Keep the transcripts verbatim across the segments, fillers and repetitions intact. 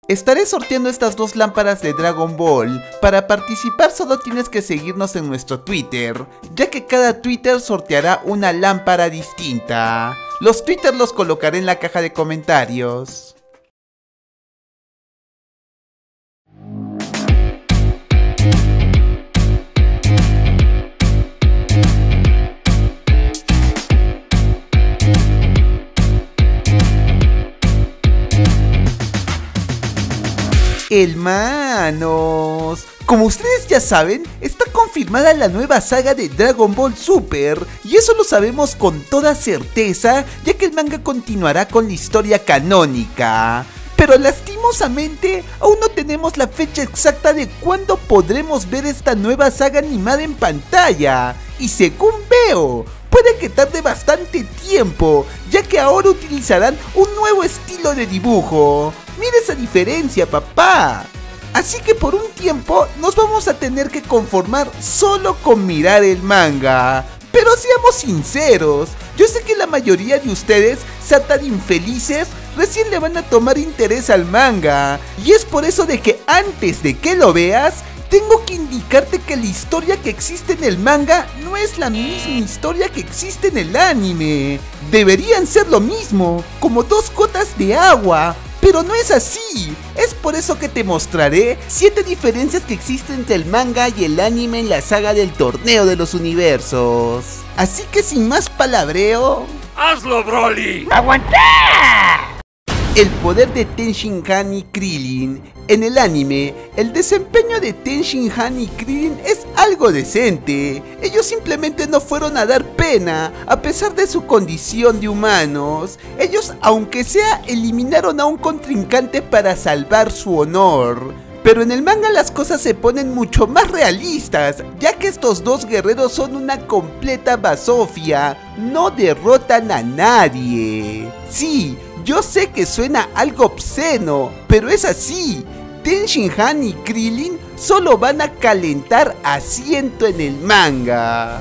Estaré sorteando estas dos lámparas de Dragon Ball. Para participar solo tienes que seguirnos en nuestro Twitter, ya que cada Twitter sorteará una lámpara distinta. Los Twitter los colocaré en la caja de comentarios. Hermanos, como ustedes ya saben, está confirmada la nueva saga de Dragon Ball Super, y eso lo sabemos con toda certeza, ya que el manga continuará con la historia canónica. Pero lastimosamente, aún no tenemos la fecha exacta de cuándo podremos ver esta nueva saga animada en pantalla, y según veo, puede que tarde bastante tiempo, ya que ahora utilizarán un nuevo estilo de dibujo. Mira esa diferencia, papá. Así que por un tiempo nos vamos a tener que conformar solo con mirar el manga. Pero seamos sinceros, yo sé que la mayoría de ustedes, tan infelices, recién le van a tomar interés al manga. Y es por eso de que antes de que lo veas, tengo que indicarte que la historia que existe en el manga no es la misma historia que existe en el anime. Deberían ser lo mismo, como dos gotas de agua. Pero no es así, es por eso que te mostraré siete diferencias que existen entre el manga y el anime en la saga del Torneo de los Universos. Así que sin más palabreo... ¡Hazlo, Broly! ¡Aguanta! El poder de Ten Shin Han y Krillin. En el anime, el desempeño de Ten Shin Han y Krillin es algo decente. Ellos simplemente no fueron a dar pena, a pesar de su condición de humanos. Ellos, aunque sea, eliminaron a un contrincante para salvar su honor. Pero en el manga las cosas se ponen mucho más realistas, ya que estos dos guerreros son una completa basofia. No derrotan a nadie. Sí, yo sé que suena algo obsceno, pero es así. Ten Shin Han y Krillin solo van a calentar asiento en el manga.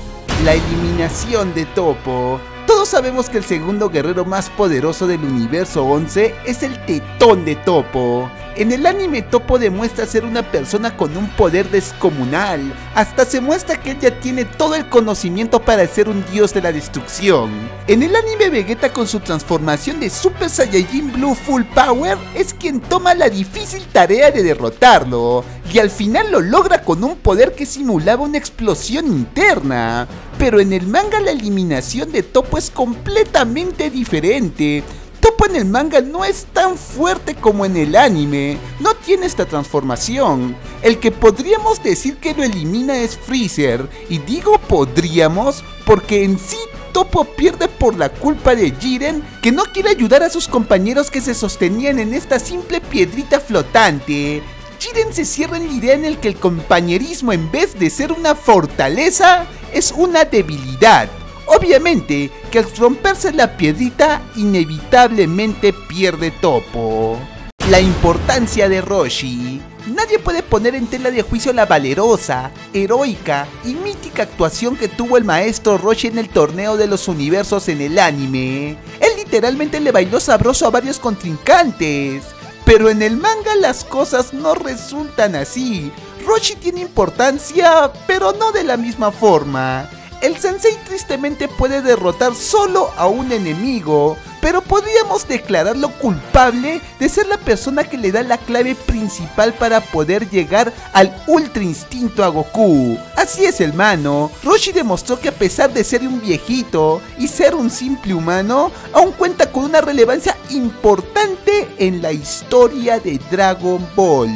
La eliminación de Toppo. Todos sabemos que el segundo guerrero más poderoso del universo once es el tetón de Toppo. En el anime Toppo demuestra ser una persona con un poder descomunal, hasta se muestra que ella tiene todo el conocimiento para ser un dios de la destrucción. En el anime Vegeta, con su transformación de Super Saiyajin Blue Full Power, es quien toma la difícil tarea de derrotarlo, y al final lo logra con un poder que simulaba una explosión interna. Pero en el manga la eliminación de Toppo es completamente diferente. Toppo en el manga no es tan fuerte como en el anime, no tiene esta transformación. El que podríamos decir que lo elimina es Freezer, y digo podríamos porque en sí Toppo pierde por la culpa de Jiren, que no quiere ayudar a sus compañeros que se sostenían en esta simple piedrita flotante. Jiren se cierra en la idea en el que el compañerismo, en vez de ser una fortaleza, es una debilidad. Obviamente que al romperse la piedrita, inevitablemente pierde Toppo. La importancia de Roshi. Nadie puede poner en tela de juicio la valerosa, heroica y mítica actuación que tuvo el maestro Roshi en el Torneo de los Universos en el anime. Él literalmente le bailó sabroso a varios contrincantes. Pero en el manga las cosas no resultan así. Roshi tiene importancia, pero no de la misma forma. El sensei tristemente puede derrotar solo a un enemigo, pero podríamos declararlo culpable de ser la persona que le da la clave principal para poder llegar al Ultra Instinto a Goku. Así es, hermano, Roshi demostró que a pesar de ser un viejito y ser un simple humano, aún cuenta con una relevancia importante en la historia de Dragon Ball.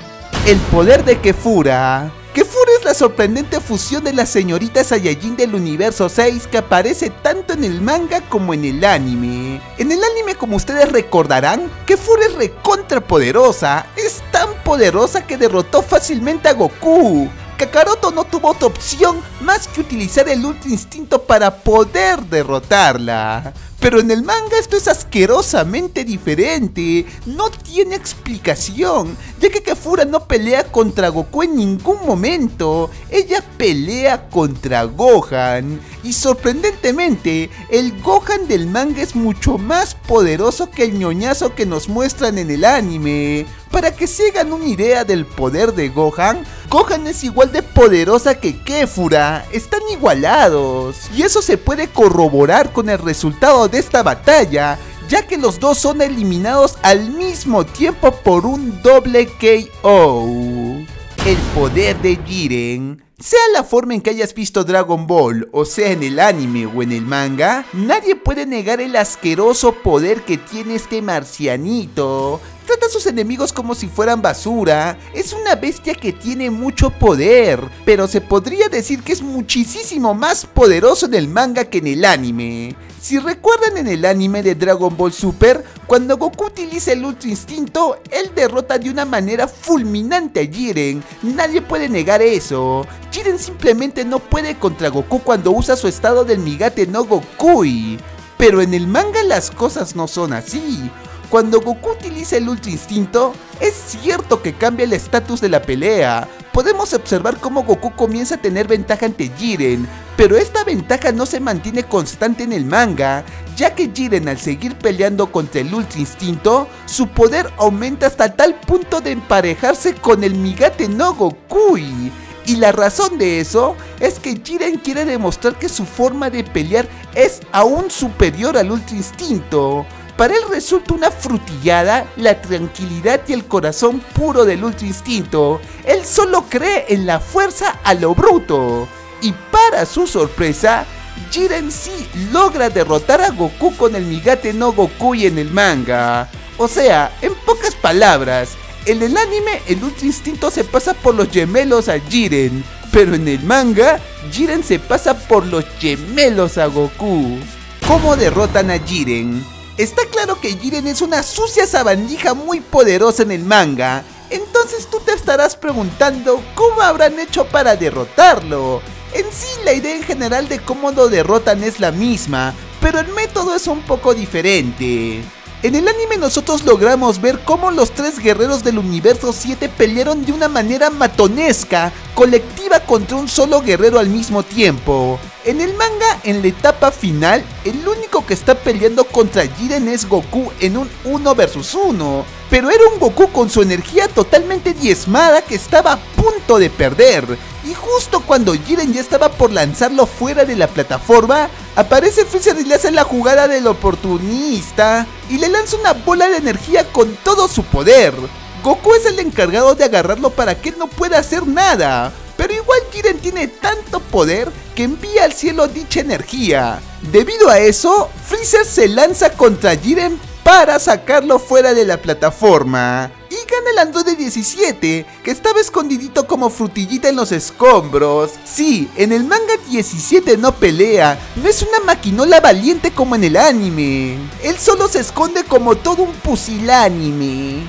El poder de Kefura. Kefura es la sorprendente fusión de la señorita Saiyajin del universo seis que aparece tanto en el manga como en el anime. En el anime, como ustedes recordarán, Kefura es recontra poderosa, es tan poderosa que derrotó fácilmente a Goku. Kakaroto no tuvo otra opción más que utilizar el Ultra Instinto para poder derrotarla. Pero en el manga esto es asquerosamente diferente, no tiene explicación, ya que Kefura no pelea contra Goku en ningún momento, ella pelea contra Gohan. Y sorprendentemente, el Gohan del manga es mucho más poderoso que el ñoñazo que nos muestran en el anime. Para que se hagan una idea del poder de Gohan, Gohan es igual de poderosa que Kéfura, están igualados. Y eso se puede corroborar con el resultado de esta batalla, ya que los dos son eliminados al mismo tiempo por un doble K O. El poder de Jiren. Sea la forma en que hayas visto Dragon Ball, o sea en el anime o en el manga, nadie puede negar el asqueroso poder que tiene este marcianito. Trata a sus enemigos como si fueran basura, es una bestia que tiene mucho poder, pero se podría decir que es muchísimo más poderoso en el manga que en el anime. Si recuerdan en el anime de Dragon Ball Super, cuando Goku utiliza el Ultra Instinto, él derrota de una manera fulminante a Jiren, nadie puede negar eso. Jiren simplemente no puede contra Goku cuando usa su estado del Migate no Gokui, pero en el manga las cosas no son así. Cuando Goku utiliza el Ultra Instinto, es cierto que cambia el estatus de la pelea. Podemos observar cómo Goku comienza a tener ventaja ante Jiren, pero esta ventaja no se mantiene constante en el manga, ya que Jiren al seguir peleando contra el Ultra Instinto, su poder aumenta hasta tal punto de emparejarse con el Migate no Gokui. Y la razón de eso es que Jiren quiere demostrar que su forma de pelear es aún superior al Ultra Instinto. Para él resulta una frutillada la tranquilidad y el corazón puro del Ultra Instinto. Él solo cree en la fuerza a lo bruto. Y para su sorpresa, Jiren sí logra derrotar a Goku con el Migate no Gokui en el manga. O sea, en pocas palabras, en el anime el Ultra Instinto se pasa por los gemelos a Jiren, pero en el manga, Jiren se pasa por los gemelos a Goku. ¿Cómo derrotan a Jiren? Está claro que Jiren es una sucia sabandija muy poderosa en el manga, entonces tú te estarás preguntando cómo habrán hecho para derrotarlo. En sí la idea en general de cómo lo derrotan es la misma, pero el método es un poco diferente. En el anime nosotros logramos ver cómo los tres guerreros del universo siete pelearon de una manera matonesca, colectiva contra un solo guerrero al mismo tiempo. En el manga, en la etapa final, el único que está peleando contra Jiren es Goku en un uno versus uno, pero era un Goku con su energía totalmente diezmada que estaba a punto de perder. Y justo cuando Jiren ya estaba por lanzarlo fuera de la plataforma, aparece Freezer y le hace la jugada del oportunista y le lanza una bola de energía con todo su poder. Goku es el encargado de agarrarlo para que él no pueda hacer nada, pero igual Jiren tiene tanto poder que envía al cielo dicha energía. Debido a eso, Freezer se lanza contra Jiren para sacarlo fuera de la plataforma. Y gana el androide diecisiete, que estaba escondidito como frutillita en los escombros. Sí, en el manga diecisiete no pelea, no es una maquinola valiente como en el anime. Él solo se esconde como todo un pusilánime.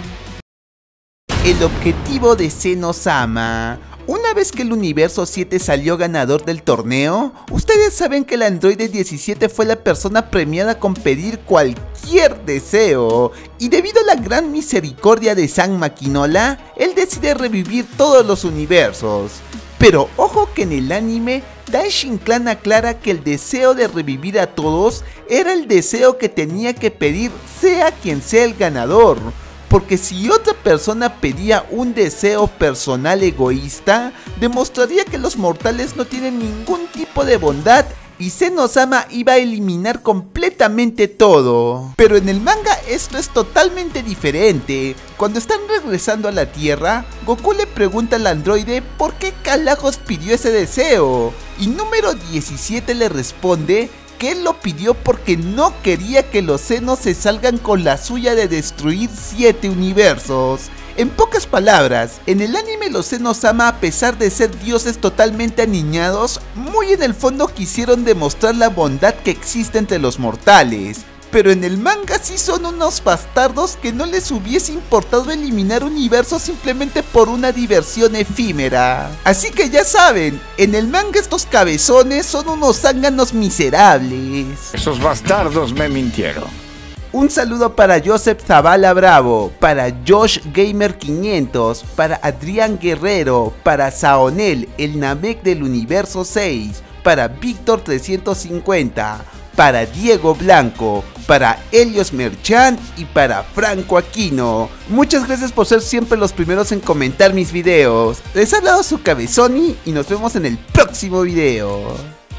El objetivo de Zeno-sama. Una vez que el universo siete salió ganador del torneo, ustedes saben que el androide diecisiete fue la persona premiada con pedir cualquier deseo, y debido a la gran misericordia de San Maquinola, él decide revivir todos los universos. Pero ojo que en el anime, Daishin Clan aclara que el deseo de revivir a todos era el deseo que tenía que pedir sea quien sea el ganador. Porque si otra persona pedía un deseo personal egoísta, demostraría que los mortales no tienen ningún tipo de bondad y Zeno-sama iba a eliminar completamente todo. Pero en el manga esto es totalmente diferente. Cuando están regresando a la Tierra, Goku le pregunta al androide por qué Calajos pidió ese deseo, y número diecisiete le responde que él lo pidió porque no quería que los Zenos se salgan con la suya de destruir siete universos. En pocas palabras, en el anime los Zeno-sama, a pesar de ser dioses totalmente aniñados, muy en el fondo quisieron demostrar la bondad que existe entre los mortales. Pero en el manga sí son unos bastardos que no les hubiese importado eliminar universos simplemente por una diversión efímera. Así que ya saben, en el manga estos cabezones son unos zánganos miserables. Esos bastardos me mintieron. Un saludo para Joseph Zavala Bravo, para Josh Gamer quinientos, para Adrián Guerrero, para Saonel, el Namek del universo seis, para Víctor trescientos cincuenta, para Diego Blanco, para Helios Merchant y para Franco Aquino. Muchas gracias por ser siempre los primeros en comentar mis videos. Les ha hablado su Cabezoni y nos vemos en el próximo video.